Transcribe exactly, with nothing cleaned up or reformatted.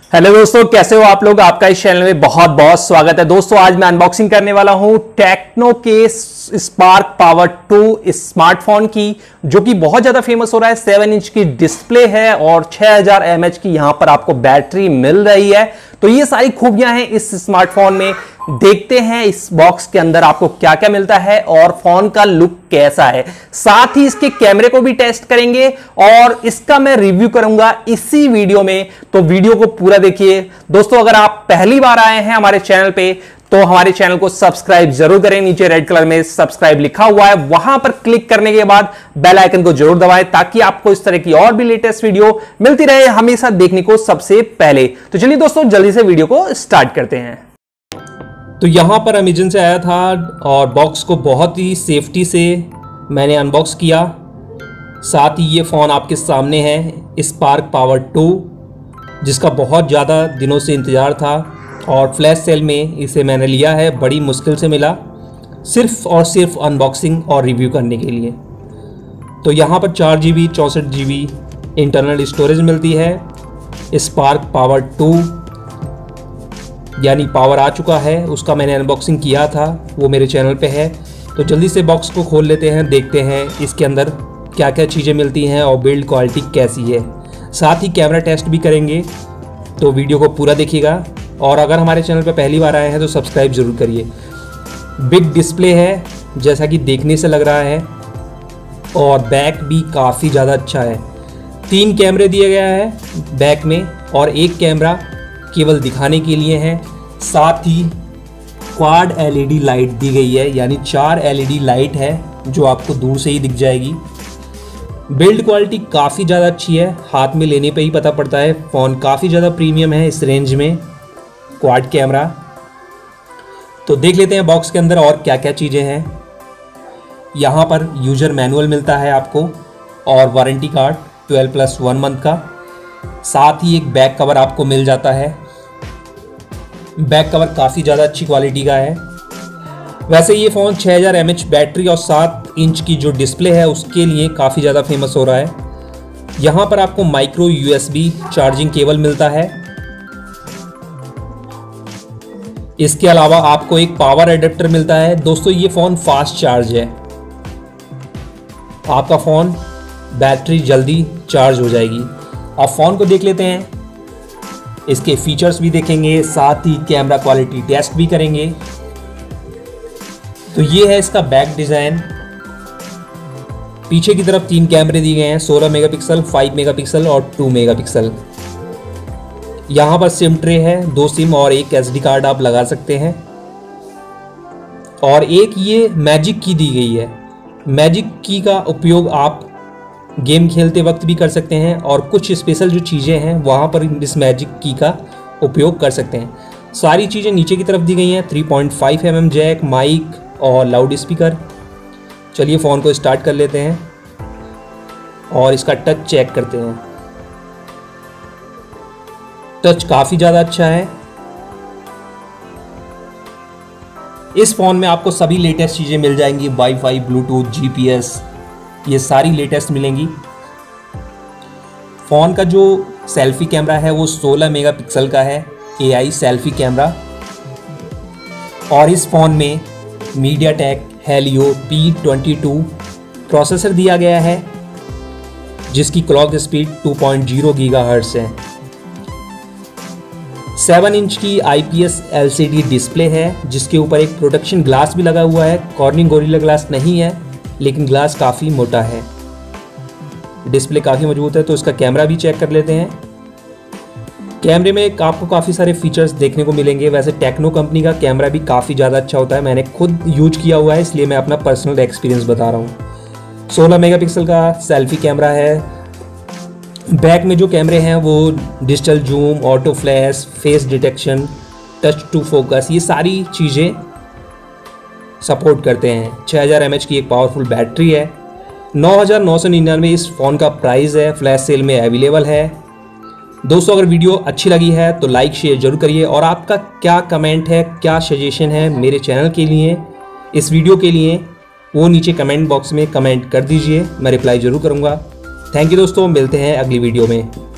Hello दोस्तों, कैसे हो आप लोग। आपका इस चैनल में बहुत बहुत स्वागत है। दोस्तों आज मैं अनबॉक्सिंग करने वाला हूं टेक्नो के स्पार्क पावर टू स्मार्टफोन की, जो कि बहुत ज्यादा फेमस हो रहा है। सेवन इंच की डिस्प्ले है और छह हज़ार एम एच की यहां पर आपको बैटरी मिल रही है। तो ये सारी खूबियां हैं इस स्मार्टफोन में। देखते हैं इस बॉक्स के अंदर आपको क्या क्या मिलता है और फोन का लुक कैसा है। साथ ही इसके कैमरे को भी टेस्ट करेंगे और इसका मैं रिव्यू करूंगा इसी वीडियो में। तो वीडियो को पूरा देखिए। दोस्तों अगर आप पहली बार आए हैं हमारे चैनल पे तो हमारे चैनल को सब्सक्राइब जरूर करें। नीचे रेड कलर में सब्सक्राइब लिखा हुआ है, वहां पर क्लिक करने के बाद बेल आइकन को जरूर दबाएं ताकि आपको इस तरह की और भी लेटेस्ट वीडियो मिलती रहे हमेशा देखने को सबसे पहले। तो चलिए दोस्तों जल्दी से वीडियो को स्टार्ट करते हैं। तो यहाँ पर अमेजन से आया था और बॉक्स को बहुत ही सेफ्टी से मैंने अनबॉक्स किया। साथ ही ये फ़ोन आपके सामने है स्पार्क पावर टू, जिसका बहुत ज़्यादा दिनों से इंतज़ार था और फ्लैश सेल में इसे मैंने लिया है। बड़ी मुश्किल से मिला, सिर्फ और सिर्फ अनबॉक्सिंग और रिव्यू करने के लिए। तो यहाँ पर चार जी बी चौंसठ जी बी इंटरनल स्टोरेज मिलती है। स्पार्क पावर टू यानी पावर आ चुका है, उसका मैंने अनबॉक्सिंग किया था, वो मेरे चैनल पे है। तो जल्दी से बॉक्स को खोल लेते हैं, देखते हैं इसके अंदर क्या क्या चीज़ें मिलती हैं और बिल्ड क्वालिटी कैसी है। साथ ही कैमरा टेस्ट भी करेंगे, तो वीडियो को पूरा देखिएगा। और अगर हमारे चैनल पे पहली बार आए हैं तो सब्सक्राइब ज़रूर करिए। बिग डिस्प्ले है जैसा कि देखने से लग रहा है और बैक भी काफ़ी ज़्यादा अच्छा है। तीन कैमरे दिए गया है बैक में और एक कैमरा केवल दिखाने के लिए है। साथ ही क्वाड एलईडी लाइट दी गई है, यानी चार एलईडी लाइट है जो आपको दूर से ही दिख जाएगी। बिल्ड क्वालिटी काफ़ी ज़्यादा अच्छी है, हाथ में लेने पे ही पता पड़ता है। फ़ोन काफ़ी ज़्यादा प्रीमियम है इस रेंज में। Quad camera. तो देख लेते हैं बॉक्स के अंदर और क्या क्या चीज़ें हैं। यहाँ पर यूज़र मैनुअल मिलता है आपको और warranty card twelve plus one month का। साथ ही एक बैक कवर आपको मिल जाता है। बैक कवर काफ़ी ज़्यादा अच्छी क्वालिटी का है। वैसे ये फ़ोन छह हज़ार एम एच बैटरी और सात इंच की जो डिस्प्ले है उसके लिए काफ़ी ज़्यादा फेमस हो रहा है। यहाँ पर आपको माइक्रो यूएसबी चार्जिंग केबल मिलता है। इसके अलावा आपको एक पावर एडेप्टर मिलता है। दोस्तों ये फ़ोन फास्ट चार्ज है, आपका फ़ोन बैटरी जल्दी चार्ज हो जाएगी। अब फ़ोन को देख लेते हैं, इसके फीचर्स भी देखेंगे, साथ ही कैमरा क्वालिटी टेस्ट भी करेंगे। तो ये है इसका बैक डिज़ाइन। पीछे की तरफ तीन कैमरे दिए गए हैं, सोलह मेगापिक्सल, फाइव मेगापिक्सल और टू मेगापिक्सल। यहाँ पर सिम ट्रे है, दो सिम और एक एसडी कार्ड आप लगा सकते हैं। और एक ये मैजिक की दी गई है। मैजिक की का उपयोग आप गेम खेलते वक्त भी कर सकते हैं और कुछ स्पेशल जो चीज़ें हैं वहाँ पर इस मैजिक की का उपयोग कर सकते हैं। सारी चीज़ें नीचे की तरफ दी गई हैं। Three point five M M jack, mic और लाउड स्पीकर। चलिए फ़ोन को स्टार्ट कर लेते हैं और इसका टच चेक करते हैं। टच काफ़ी ज़्यादा अच्छा है। इस फ़ोन में आपको सभी लेटेस्ट चीज़ें मिल जाएंगी, वाईफाई, ब्लूटूथ, जीपीएस, ये सारी लेटेस्ट मिलेंगी। फ़ोन का जो सेल्फी कैमरा है वो सोलह मेगापिक्सल का है, एआई सेल्फी कैमरा। और इस फ़ोन में MediaTek Helio P twenty two processor दिया गया है, जिसकी clock speed two point zero gigahertz है। सेवन इंच की आईपीएस एलसीडी डिस्प्ले है, जिसके ऊपर एक प्रोटेक्शन ग्लास भी लगा हुआ है। कॉर्निंग गोरिल्ला ग्लास नहीं है, लेकिन ग्लास काफ़ी मोटा है। डिस्प्ले काफ़ी मजबूत है। तो इसका कैमरा भी चेक कर लेते हैं। कैमरे में आपको काफ़ी सारे फीचर्स देखने को मिलेंगे। वैसे टेक्नो कंपनी का कैमरा भी काफ़ी ज़्यादा अच्छा होता है, मैंने खुद यूज किया हुआ है, इसलिए मैं अपना पर्सनल एक्सपीरियंस बता रहा हूँ। सोलह मेगापिक्सल का सेल्फी कैमरा है। बैक में जो कैमरे हैं वो digital zoom, auto flash, face detection, touch to focus, ये सारी चीज़ें सपोर्ट करते हैं। छह हज़ार एम एच की एक पावरफुल बैटरी है। नौ हज़ार नौ सौ निन्यानवे इस फ़ोन का प्राइस है, फ्लैश सेल में अवेलेबल है। दोस्तों अगर वीडियो अच्छी लगी है तो लाइक शेयर जरूर करिए और आपका क्या कमेंट है, क्या सजेशन है मेरे चैनल के लिए, इस वीडियो के लिए, वो नीचे कमेंट बॉक्स में कमेंट कर दीजिए, मैं रिप्लाई ज़रूर करूँगा। थैंक यू दोस्तों, मिलते हैं अगली वीडियो में।